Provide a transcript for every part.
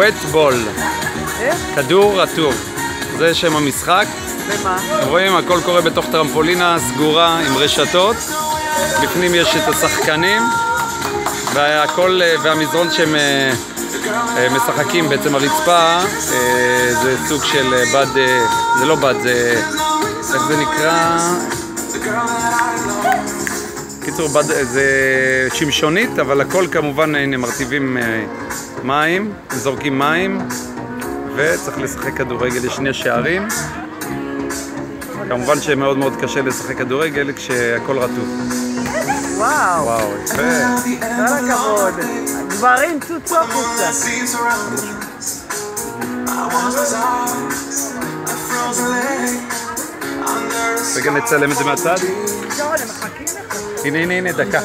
wet ball. כדור רטוב. זה שם המשחק. ומה? אתם רואים, הכל קורה בתוך טרמפולינה סגורה עם רשתות. בפנים יש את השחקנים. והמזרון שהם משחקים, בעצם הרצפה, זה סוג של בד, זה לא בד, זה, איך זה נקרא? קיצור, בד, זה שמשונית, אבל הכל כמובן, הנה, מרטיבים מים, זורקים מים, וצריך לשחק כדורגל, יש 2 שערים. כמובן שמאוד מאוד קשה לשחק כדורגל כשהכל רטוב. וואו. וואו, יפה. כל הכבוד. גברים צוצו חוצה. רגע נצלם את זה מהצד. לא, הם מחכים לך. הנה, דקה.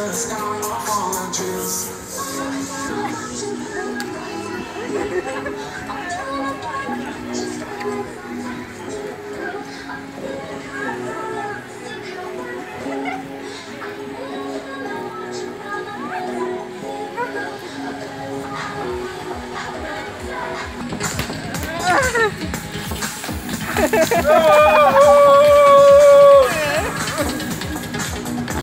Oh!